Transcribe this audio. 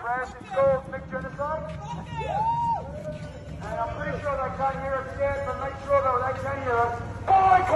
Francis Gold, big genocide. And I'm pretty sure they can't hear us yet, but make sure that they can hear us. Boy,